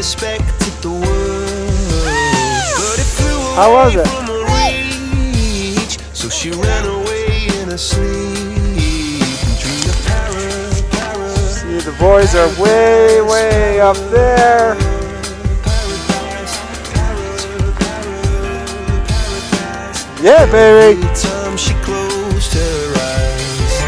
expected the world, but it flew How was away it? from her reach. So she ran away in her sleep and dreamed of See, the boys are way, way up there. Yeah, baby. Every time she closed her eyes.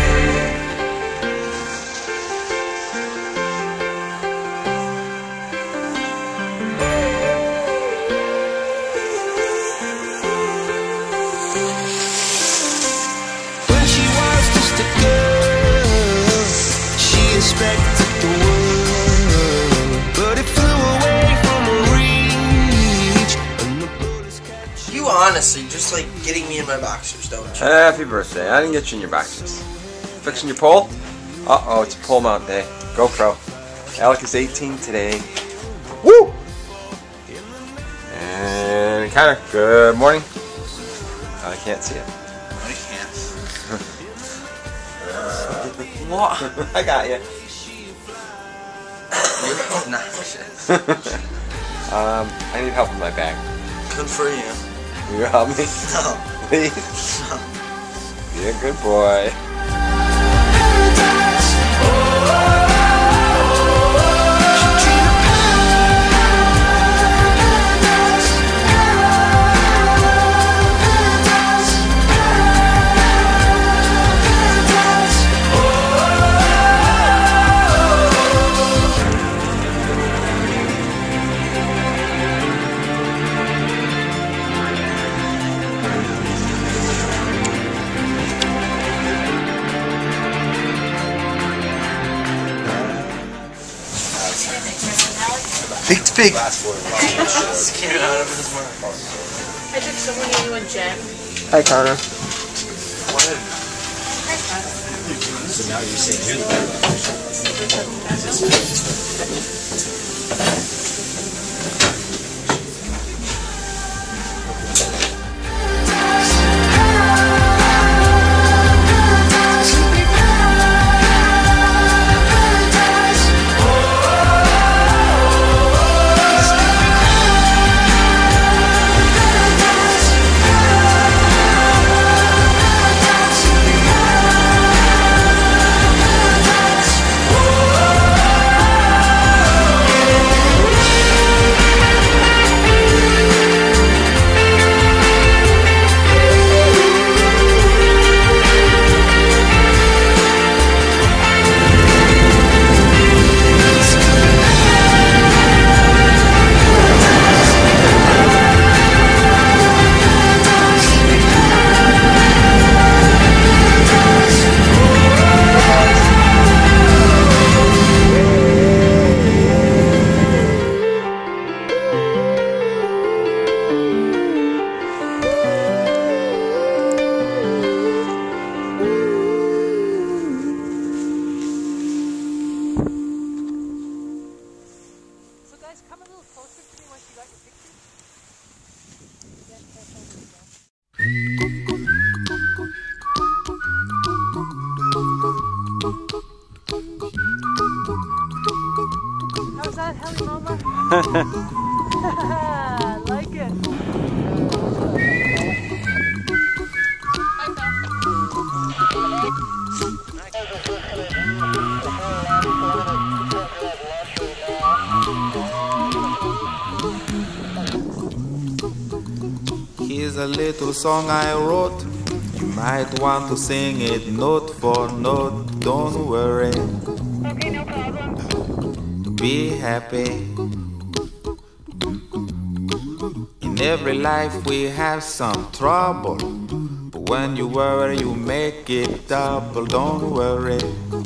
When she was just a girl, she expected the world, but it flew away from her reach, and the bullets catch. You honestly just like getting me in my boxers, don't you? Happy birthday. I didn't get you in your boxers. Fixing your pole? Uh-oh, it's a pole mount day. GoPro. Alec is 18 today. Woo! And Connor, good morning. I can't see it. I can't. What? I got you. You're obnoxious. I need help with my bag. Good for you. Will you help me? No. Please? No. Be a good boy. Big to big. Scared out of his mind. I took someone new and Jen. Hi, Connor. So now you're saying who? Come a little closer to me once you got your picture. How's that, Heli Mama? Like it. Here's a little song I wrote. You might want to sing it note for note. Don't worry. Okay, no problem. Be happy. In every life we have some trouble, but when you worry you make it double. Don't worry.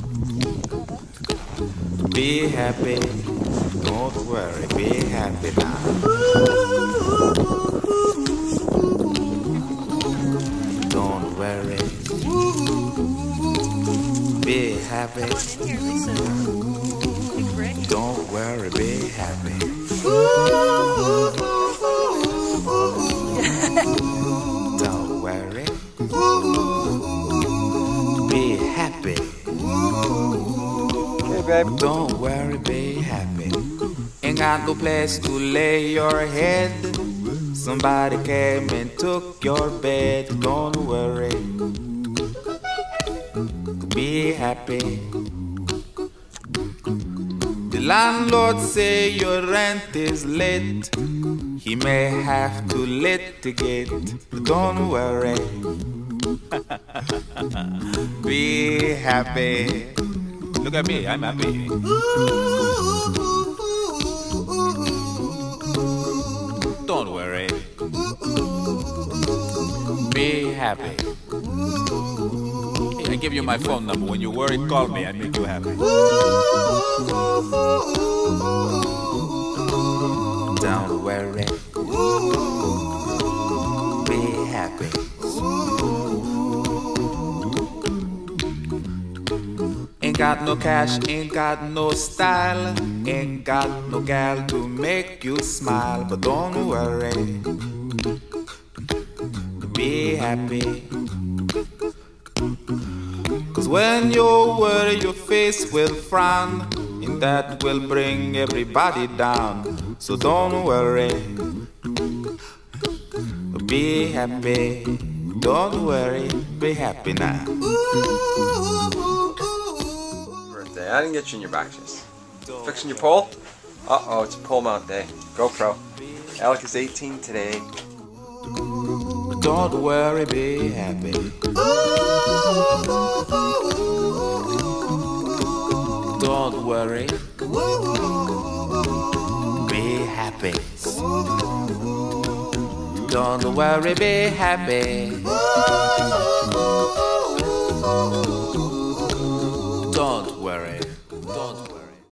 Be happy. Don't worry. Be happy now. Don't worry. Be happy. Don't worry, be happy. Don't worry. Be happy. Okay, babe. Don't worry, be happy. Ain't got no place to lay your head. Somebody came and took your bed. Don't worry, be happy. The landlord say your rent is late. He may have to litigate. Don't worry, be happy. Look at me, I'm happy. Don't worry, be happy. I give you my phone number. When you worry, call me. I make you happy. Don't worry, be happy. Ain't got no cash, ain't got no style, ain't got no gal to make you smile. But don't worry, be happy. Cause when you worry, your face will frown, and that will bring everybody down. So don't worry, be happy. Don't worry, be happy now. Birthday. I didn't get you in your batches. Fixing your pole? Uh-oh, it's pole mount day. GoPro. Alec is 18 today. Don't worry, be happy. Don't worry, be happy. Don't worry, be happy. Don't worry.